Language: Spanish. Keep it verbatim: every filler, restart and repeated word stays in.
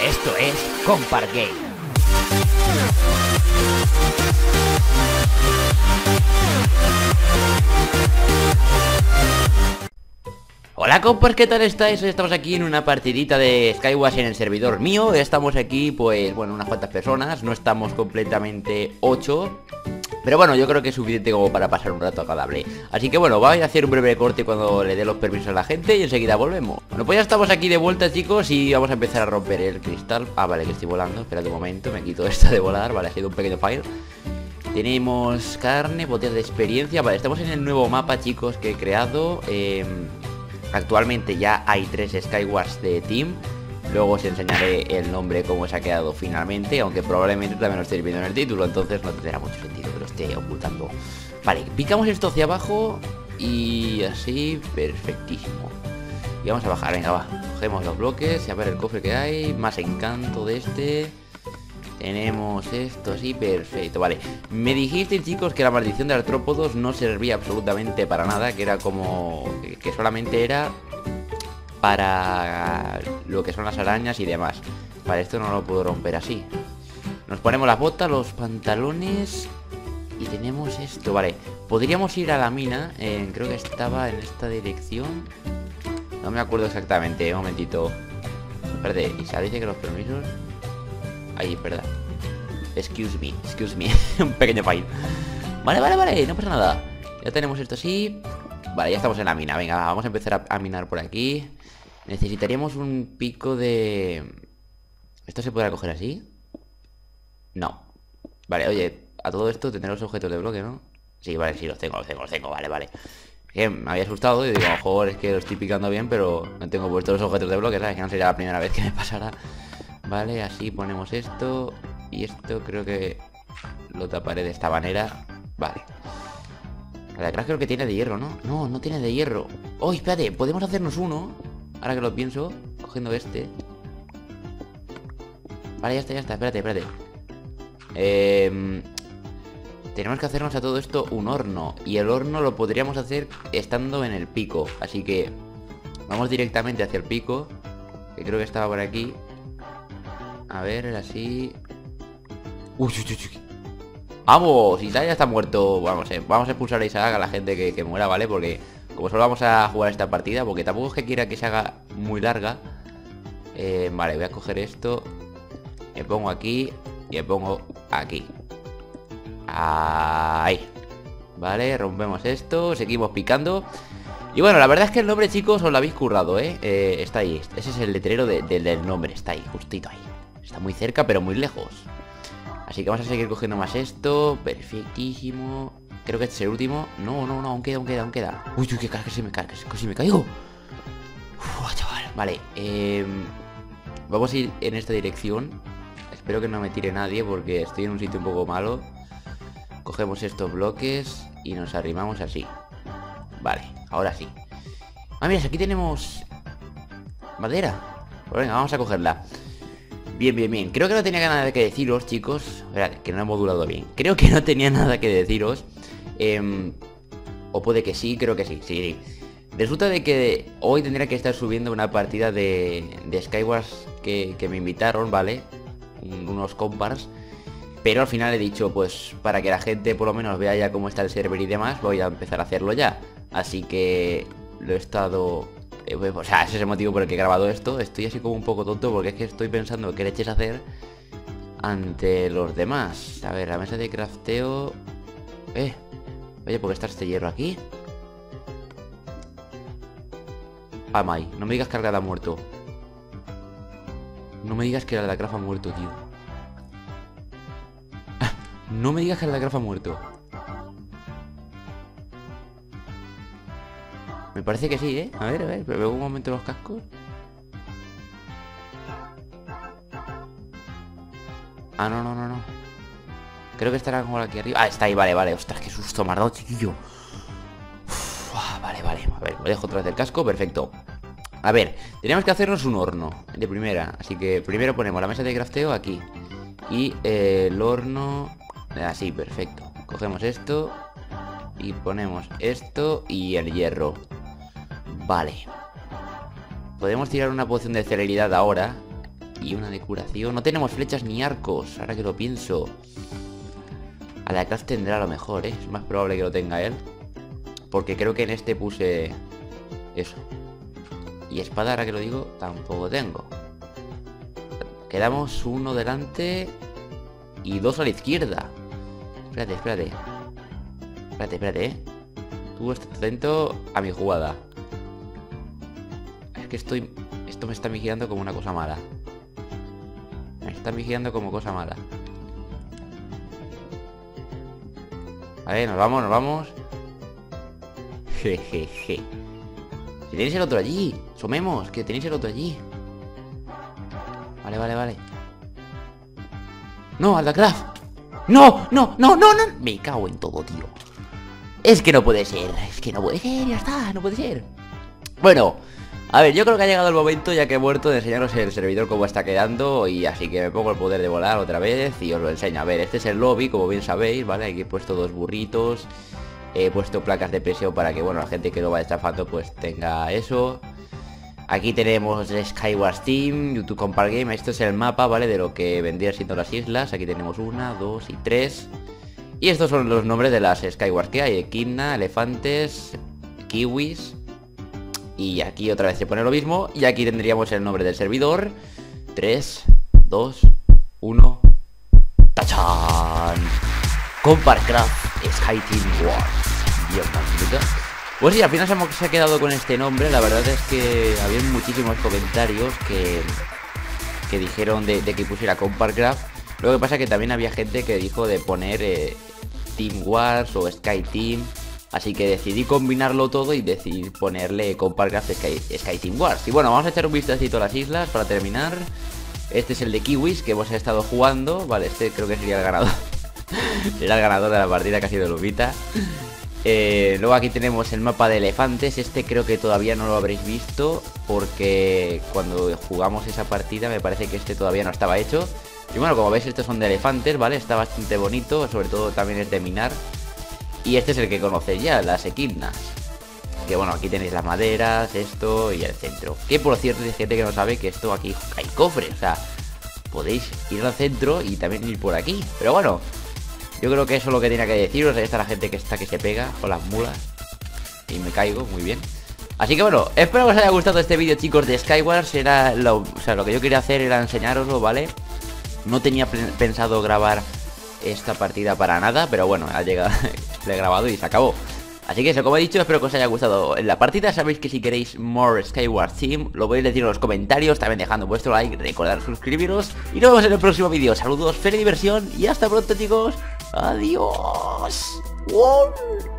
Esto es Compart Game. Hola compas, ¿qué tal estáis? Hoy estamos aquí en una partidita de Skywars en el servidor mío. Estamos aquí, pues, bueno, unas cuantas personas. No estamos completamente ocho, pero bueno, yo creo que es suficiente como para pasar un rato agradable. Así que bueno, voy a hacer un breve corte cuando le dé los permisos a la gente y enseguida volvemos. Bueno, pues ya estamos aquí de vuelta, chicos, y vamos a empezar a romper el cristal. Ah, vale, que estoy volando. Espérate un momento, me quito esto de volar. Vale, ha sido un pequeño fail. Tenemos carne, botellas de experiencia. Vale, estamos en el nuevo mapa, chicos, que he creado. Eh... Actualmente ya hay tres Skywars de Team. Luego os enseñaré el nombre, cómo se ha quedado finalmente, aunque probablemente también lo estéis viendo en el título, entonces no tendrá mucho sentido que lo esté ocultando. Vale, picamos esto hacia abajo y así, perfectísimo. Y vamos a bajar, venga, va. Cogemos los bloques y a ver el cofre que hay. Más encanto de este. Tenemos esto así, perfecto, vale. Me dijiste, chicos, que la maldición de artrópodos no servía absolutamente para nada, que era como... que solamente era para lo que son las arañas y demás. Vale, esto no lo puedo romper así. Nos ponemos las botas, los pantalones y tenemos esto, vale. Podríamos ir a la mina, eh, creo que estaba en esta dirección. No me acuerdo exactamente, un momentito. Espérate, Isa dice que los permisos... Ahí, verdad. Excuse me, excuse me. Un pequeño fail. Vale, vale, vale, no pasa nada. Ya tenemos esto así. Vale, ya estamos en la mina. Venga, vamos a empezar a, a minar por aquí. Necesitaríamos un pico de... ¿Esto se podrá coger así? No. Vale, oye, a todo esto tendré los objetos de bloque, ¿no? Sí, vale, sí, los tengo, los tengo, los tengo. Vale, vale. Que me había asustado y digo, a lo mejor es que lo estoy picando bien, pero no tengo puestos los objetos de bloque, ¿sabes? Que no sería la primera vez que me pasara. Vale, así ponemos esto. Y esto creo que lo taparé de esta manera. Vale. La crack creo que tiene de hierro, ¿no? No, no tiene de hierro. Oh, espérate, podemos hacernos uno. Ahora que lo pienso, cogiendo este. Vale, ya está, ya está, espérate, espérate. eh, Tenemos que hacernos a todo esto un horno. Y el horno lo podríamos hacer estando en el pico. Así que vamos directamente hacia el pico, que creo que estaba por aquí. A ver, así... Uy, uy, uy, uy. ¡Vamos! Isaac ya está muerto. Vamos, eh, vamos a expulsar a Isaac, a la gente que, que muera, ¿vale? Porque como solo vamos a jugar esta partida, porque tampoco es que quiera que se haga muy larga. eh, Vale, voy a coger esto. Me pongo aquí y me pongo aquí. Ahí. Vale, rompemos esto, seguimos picando. Y bueno, la verdad es que el nombre, chicos, os lo habéis currado, ¿eh? eh está ahí, ese es el letrero de, de, del nombre. Está ahí, justito ahí. Está muy cerca, pero muy lejos. Así que vamos a seguir cogiendo más esto. Perfectísimo. Creo que este es el último. No, no, no, aún queda, aún queda, aún queda. Uy, uy, que casi me carga, casi me caigo. Uf, chaval. Vale, eh, vamos a ir en esta dirección. Espero que no me tire nadie porque estoy en un sitio un poco malo. Cogemos estos bloques y nos arrimamos así. Vale, ahora sí. Ah, mira, aquí tenemos madera. Pues venga, vamos a cogerla. Bien, bien, bien. Creo que no tenía nada que deciros, chicos. Esperad, que no he modulado bien. Creo que no tenía nada que deciros. eh, O puede que sí, creo que sí, sí, sí. Resulta de que hoy tendría que estar subiendo una partida de, de Skywars que, que me invitaron, ¿vale? Unos compars. Pero al final he dicho, pues para que la gente por lo menos vea ya cómo está el server y demás, voy a empezar a hacerlo ya. Así que lo he estado... Eh, o sea, ese es el motivo por el que he grabado esto. Estoy así como un poco tonto porque es que estoy pensando qué leches hacer ante los demás. A ver, la mesa de crafteo... Eh, oye, ¿por qué está este hierro aquí? Ah, Mai, no me digas que Algada ha muerto. No me digas que Algada ha muerto, tío. No me digas que Algada ha muerto. Me parece que sí, ¿eh? A ver, a ver, pero veo un momento los cascos. Ah, no, no, no, no. Creo que estará como aquí arriba. Ah, está ahí, vale, vale. Ostras, qué susto me ha dado, chiquillo. Uf, ah, vale, vale. A ver, me dejo otra vez el casco, perfecto. A ver, tenemos que hacernos un horno de primera. Así que primero ponemos la mesa de crafteo aquí. Y eh, el horno... Así, perfecto. Cogemos esto y ponemos esto y el hierro. Vale. Podemos tirar una poción de celeridad ahora. Y una de curación. No tenemos flechas ni arcos, ahora que lo pienso. A la clase tendrá a lo mejor, ¿eh? Es más probable que lo tenga él. Porque creo que en este puse eso. Y espada, ahora que lo digo, tampoco tengo. Quedamos uno delante y dos a la izquierda. Espérate, espérate. Espérate, espérate, ¿eh? Tú estás atento a mi jugada. Es que estoy... Esto me está vigilando como una cosa mala. Me está vigilando como cosa mala. Vale, nos vamos, nos vamos. Jejeje. Si tenéis el otro allí. Somemos, que tenéis el otro allí. Vale, vale, vale. No, Aldacraft. No, no, no, no, no. Me cago en todo, tío. Es que no puede ser. Es que no puede ser, ya está, no puede ser. Bueno, a ver, yo creo que ha llegado el momento, ya que he muerto, de enseñaros el servidor cómo está quedando. Y así que me pongo el poder de volar otra vez y os lo enseño. A ver, este es el lobby, como bien sabéis, ¿vale? Aquí he puesto dos burritos. He puesto placas de presión para que, bueno, la gente que lo vaya estafando pues tenga eso. Aquí tenemos Skyward Team, YouTube Compar Game. Esto es el mapa, ¿vale? De lo que vendría siendo las islas. Aquí tenemos una, dos y tres. Y estos son los nombres de las Skyward que hay. Equidna, elefantes, kiwis. Y aquí otra vez se pone lo mismo. Y aquí tendríamos el nombre del servidor. tres, dos, uno. ¡Tachán! Comparcraft Sky Team Wars. Dios mío. Pues sí, al final se, hemos, se ha quedado con este nombre. La verdad es que había muchísimos comentarios que, que dijeron de, de que pusiera Comparcraft. Lo que pasa es que también había gente que dijo de poner eh, Team Wars o Sky Team. Así que decidí combinarlo todo y decidí ponerle Comparcraft Sky, Sky Team Wars. Y bueno, vamos a echar un vistacito a las islas para terminar. Este es el de Kiwis que hemos estado jugando. Vale, este creo que sería el ganador. Será el ganador de la partida que ha sido Lupita. Eh, luego aquí tenemos el mapa de elefantes. Este creo que todavía no lo habréis visto, porque cuando jugamos esa partida me parece que este todavía no estaba hecho. Y bueno, como veis, estos son de elefantes, ¿vale? Está bastante bonito, sobre todo también es de minar. Y este es el que conocéis ya, las equidnas. Que bueno, aquí tenéis las maderas, esto y el centro. Que por cierto hay gente que no sabe que esto aquí hay cofres. O sea, podéis ir al centro y también ir por aquí. Pero bueno, yo creo que eso es lo que tenía que deciros. Ahí está la gente que está que se pega con las mulas. Y me caigo, muy bien. Así que bueno, espero que os haya gustado este vídeo, chicos, de Skywars. Era lo, o sea, lo que yo quería hacer era enseñaroslo, ¿vale? No tenía pensado grabar esta partida para nada, pero bueno, ha llegado, lo he grabado y se acabó. Así que eso, como he dicho, espero que os haya gustado en la partida. Sabéis que si queréis more Skyward Team, lo podéis decir en los comentarios. También dejando vuestro like, recordad suscribiros. Y nos vemos en el próximo vídeo. Saludos, feliz diversión y hasta pronto, chicos. Adiós. ¡Wow!